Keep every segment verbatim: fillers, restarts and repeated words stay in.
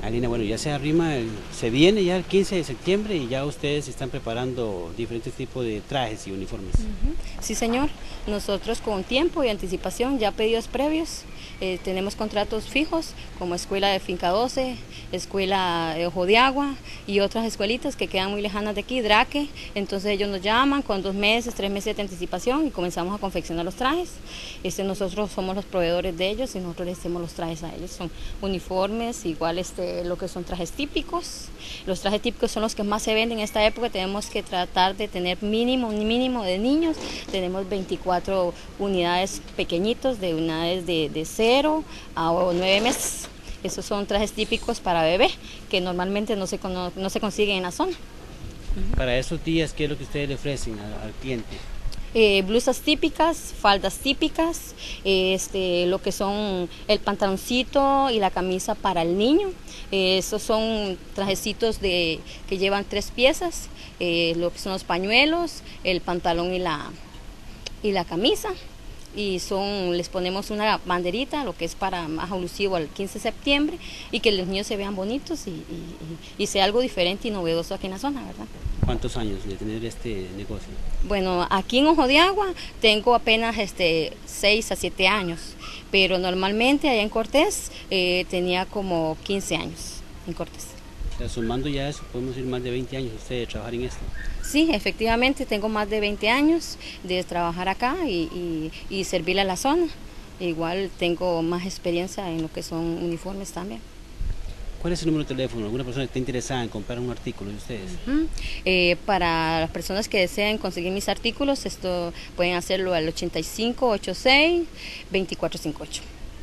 Alina, bueno, ya se arrima, el- se viene ya el quince de septiembre y ya ustedes están preparando diferentes tipos de trajes y uniformes. Ujú. Sí, señor. Nosotros con tiempo y anticipación, ya pedidos previos, eh, tenemos contratos fijos como Escuela de Finca doce, Escuela de Ojo de Agua y otras escuelitas que quedan muy lejanas de aquí, Draque. Entonces ellos nos llaman con dos meses, tres meses de anticipación y comenzamos a confeccionar los trajes. Este, nosotros somos los proveedores de ellos y nosotros les hacemos los trajes a ellos. Son uniformes, igual este, lo que son trajes típicos. Los trajes típicos son los que más se venden en esta época. Tenemos que tratar de tener mínimo, un mínimo de niños. Tenemos veinticuatro unidades pequeñitos, de unidades de, de cero a nueve meses. Esos son trajes típicos para bebé, que normalmente no se, no, no se consiguen en la zona. Para esos días, ¿qué es lo que ustedes le ofrecen al, al cliente? Eh, blusas típicas, faldas típicas, eh, este, lo que son el pantaloncito y la camisa para el niño. Eh, esos son trajecitos de, que llevan tres piezas, eh, lo que son los pañuelos, el pantalón y la, y la camisa. Y son, les ponemos una banderita, lo que es para más alusivo al quince de septiembre, y que los niños se vean bonitos y, y, y, y sea algo diferente y novedoso aquí en la zona, ¿verdad? ¿Cuántos años de tener este negocio? Bueno, aquí en Ojo de Agua tengo apenas este seis a siete años, pero normalmente allá en Cortés eh, tenía como quince años en Cortés. O sea, sumando ya eso, podemos ir más de veinte años ustedes de trabajar en esto. Sí, efectivamente, tengo más de veinte años de trabajar acá y, y, y servirle a la zona. Igual tengo más experiencia en lo que son uniformes también. ¿Cuál es el número de teléfono? ¿Alguna persona que esté interesada en comprar un artículo de ustedes? Uh-huh. eh, para las personas que deseen conseguir mis artículos, esto pueden hacerlo al ochenta y cinco ochenta y seis veinticuatro cincuenta y ocho.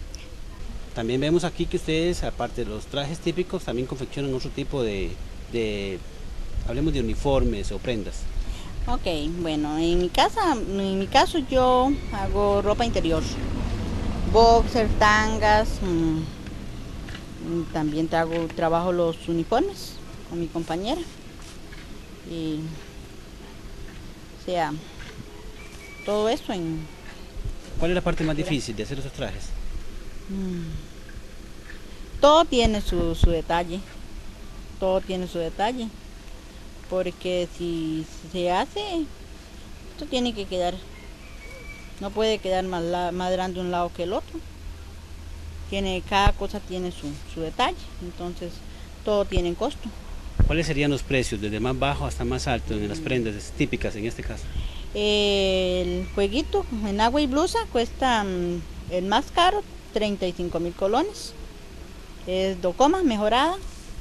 También vemos aquí que ustedes, aparte de los trajes típicos, también confeccionan otro tipo de, de hablemos de uniformes o prendas. Ok, bueno, en mi casa, en mi caso yo hago ropa interior, boxer, tangas, mmm, también hago, trabajo los uniformes con mi compañera. Y, o sea, todo eso en... ¿Cuál es la parte más difícil de hacer esos trajes? Mmm, todo tiene su, su detalle, todo tiene su detalle. Porque si se hace, esto tiene que quedar, no puede quedar más, la, más grande un lado que el otro. Tiene, cada cosa tiene su, su detalle, entonces todo tiene costo. ¿Cuáles serían los precios, desde más bajo hasta más alto en las prendas típicas en este caso? El jueguito en agua y blusa cuesta um, el más caro, treinta y cinco mil colones. Es docoma mejorada.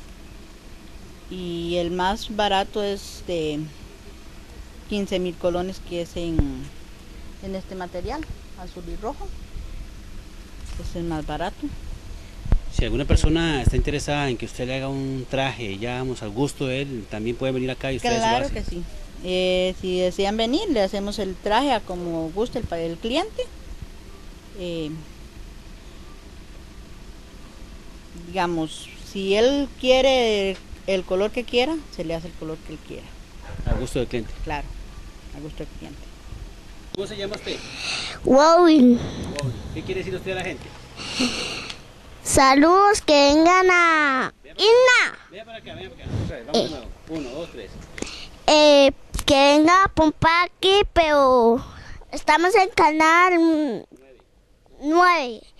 Y el más barato es de quince mil colones, que es en, en este material, azul y rojo. Es el más barato. Si alguna persona está interesada en que usted le haga un traje, ya vamos al gusto de él, también puede venir acá y ustedes lo hacen. Claro que sí. Eh, si desean venir, le hacemos el traje a como guste el, el cliente. Eh, digamos, si él quiere el color que quiera, se le hace el color que él quiera. A gusto del cliente. Claro, a gusto del cliente. ¿Cómo se llama usted? Wowin. ¿Qué quiere decir usted a la gente? Saludos, que vengan a Inna. Venga para acá, venga para acá. Vamos de nuevo. Uno, dos, tres. Eh, que venga a Pompar aquí, pero estamos en canal nueve.